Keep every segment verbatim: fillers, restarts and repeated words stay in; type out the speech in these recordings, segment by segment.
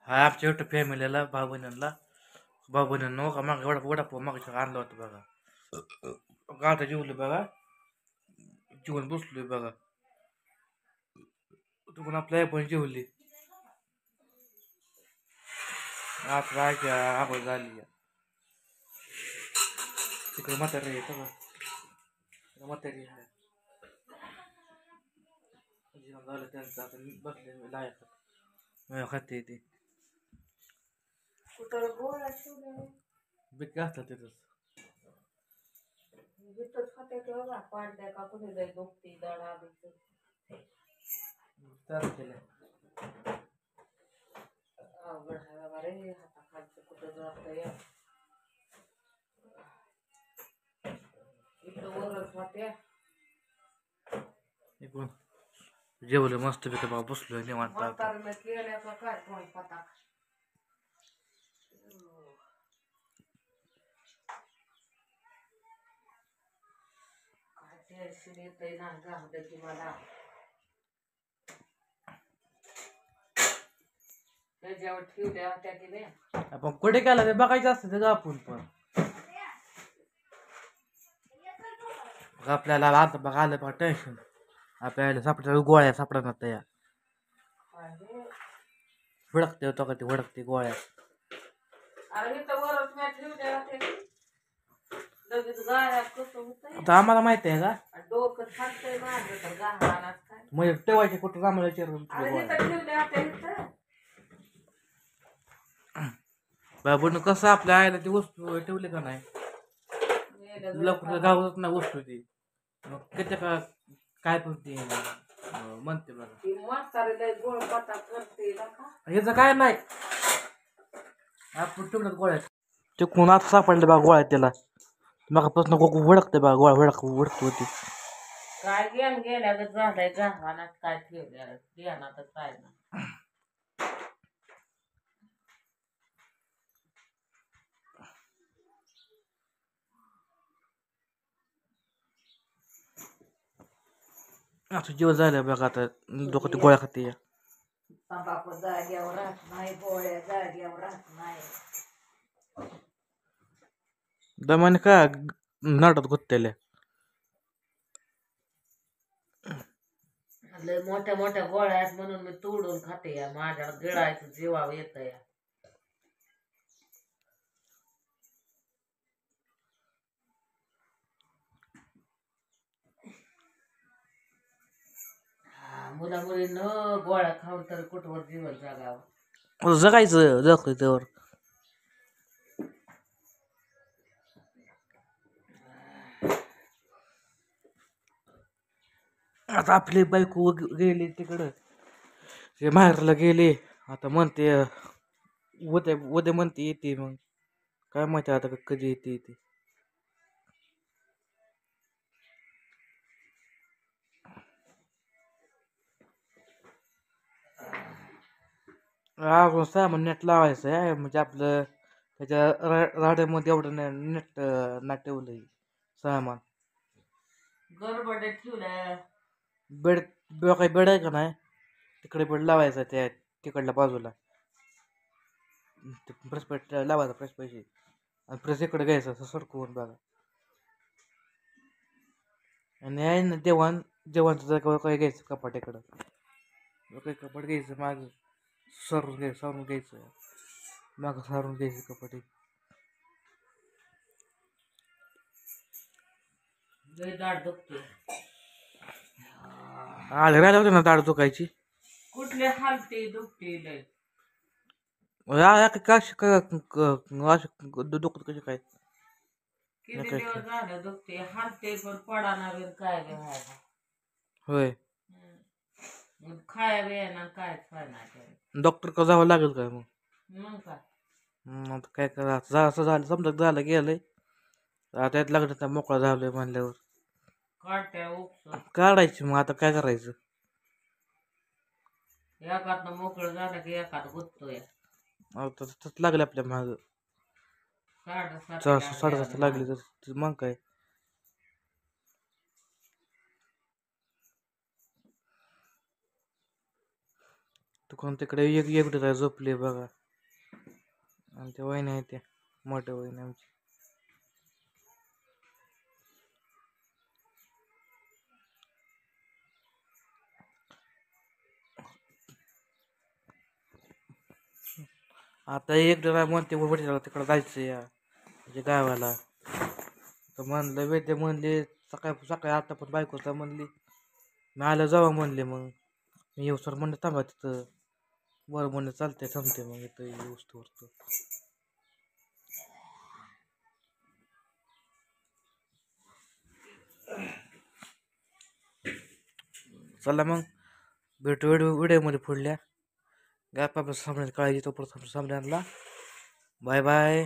हा आमच्या युट्यूब फॅमिलीला भाऊ बहिणींना भाऊ बहिणींनो का मागे वडा वडापाव मागच्या आणला होता बघा. गाठा जेवली बघा, जेवण बसलोय बघा. तुम्ही आपल्या आई पण जेवली. आज राहायची आगोळ झाली. तिकडे म्हातारी आहे सगळं म्हातारी आहे. जेवण झालं त्यांचं आता मी बसले लायक खाते ते बिक असतात तिथंच. चालू केलं इकडून जेवलं मस्त पैकी बाबा बसलोय निवांत आता. आपण कुठे गेला ते बघायचं असतं ते आपण पण आपल्याला आता बघा आलं बघा टेन्शन. आपल्याला सापडल्या गोळ्या सापडणार त्या हुडकते होतो का ते हुडकते गोळ्या. आता आम्हाला माहिती आहे का म्हणजे ठेवायचे कुठं आम्हाला विचारून बाबून कसं आपल्या आईला ती वस्तू ठेवली का नाही लवकर गावच नाही वस्तू ती मग किती का काय पण ती म्हणते बघा ह्याचं काय नाही आपण ठेवलं गोळ्या ते कोणात सापडले बघा गोळ्या त्याला मगापासून हुडकते बघा गोळ्या हुडक हुडकत होती. काय गेन गेल्या झालंय गव्हानात काय ठेवल्या ध्यानातच काय ना. आता जेवण झालं बघा आता डोकं गोळ्या खाते या तंबाखू जाग्यावर राहत नाही गोळ्या जाग्यावर राहत नाही. दमाने का नाटात गुत्तेल्या लय मोठ्या मोठ्या गोळ्या आहेत म्हणून मी तोडून खाते या माझ्या गिळायचं जीवावर येत या. मुला मुलीनं गोळ्या खाऊन तर कुठवर जीवन जगावं. जगायचं जगतोय त्यावर. आता आपली बायको गेली तिकडं ते माहेरला गेली आता म्हणते उद्या उद्या म्हणते येते मग काय माहिती आता कधी येते येते. हा सामान नेट लावायचं आहे म्हणजे आपलं त्याच्या राड्यामध्ये एवढं नेट ना ठेवलंय सामान गडबड ठेवल्या बेड काही बेड आहे का नाही तिकडे बेड लावायचा त्या तिकडल्या बाजूला प्रेस पेट लावायचा प्रेस पैसे आणि प्रेस इकडे घ्यायचं असं सरकवून बघा. आणि आहे ना देवाण देवांचं जागा काही घ्यायचं कपाट इकडं काही कपाट घ्यायचं माग सरून घ्यायचं सारून घ्यायचं माग सारून घ्यायचं कपाट. दाढ दुखते आले राहिला होते ना दाढ दुखायची कुठले हालते दुखते लय दुखत कशी काय किती दिवस झालं दुखते हालते पण पडाना बिन काय घ्यायला होय खाया बियाना काय खायना डॉक्टर का जावं लागेल काय मग मग काय आता काय करा असं झालं समजा झालं गेलंय त्यात लागलं तर मोकळा झालोय म्हणल्यावर काढत्या उपसून काढायची मग आता काय करायचं. एकात मोकळं झालं की एकात गुततोय तसंच लागलं आपल्या माग साडेसात लागली तर मग काय तू कोण तिकडे एक एकटं आहे झोपले बघा. आणि त्या वहिनी आहे त्या मोठ्या वहिनी आमची. आता एकटं नाही म्हणते वडिला तिकडं जायचं या म्हणजे गावाला. तर म्हणलं वेद्य म्हणले सकाळी सकाळी आता पण बायकोचा म्हणली मी आलं जावा म्हणले. मग मी येऊ सर म्हणलं थांबा तिथं. बरं म्हणलं चालतंय थांबते मग इथं येऊस तर. चला मग भेटू व्हिडिओ व्हिडिओमध्ये पुढल्या. गॅप आपल्या सामन्यात काळजी तो प्रथम सामन्याला. Bye bye.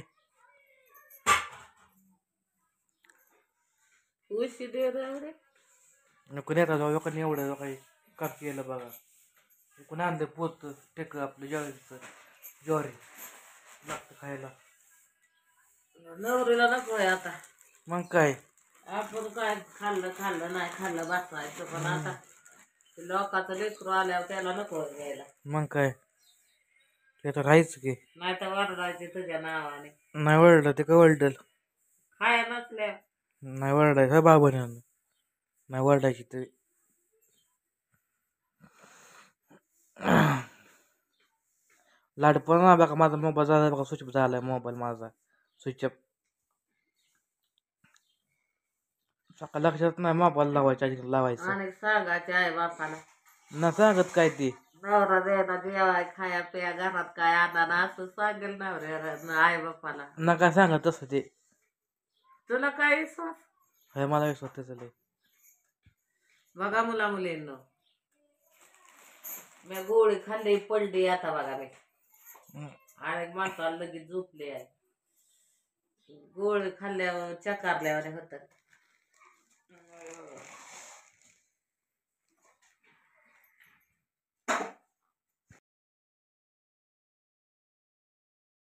उशी दे रे. नको नेता जाऊ लोकांनी एवढं काही काम केलं बघा. कोणी आणलं पोत टेक आपलं ज्वारीचं ज्वारी लागतं खायला. नवरीला नको आहे आता. मग काय आपण काय खाल्लं खाल्लं नाही खाल्लं बसायचं. पण आता लोकांचं लेकरू आल्यावर त्याला नको घ्यायला. मग काय ते तर राहायचं की. नाही तर वरडायचे तुझ्या नावाने. नाही वरडलं ते का वरडल. खाया नसल्या नाही वरडायचं बाबाने. नाही वरडायची ते. लाड पण ना बघा माझा मोबाईल झाला बघा स्विच झालाय मोबाईल माझा स्विचअप. सकाळ लक्षात नाही मोबाईल लावायचा लावायचं. आणि सांगायचे आई बापाला ना सांगत काय ती नवरा द्यायला जेवाय खाया पिया घरात काय आणा असं सांगेल नवऱ्या आई बापाला. ना काय सांगत तसं ते. तुला काय विश्वास हे मला विश्वास त्याचं लय. बघा मुला मुलींनो मी गोळी खाल्ली पडली आता बघा मी. आणि माणसाला लगेच झोपले आहे. गोळी खाल्ल्यावर चकारल्यावर होत.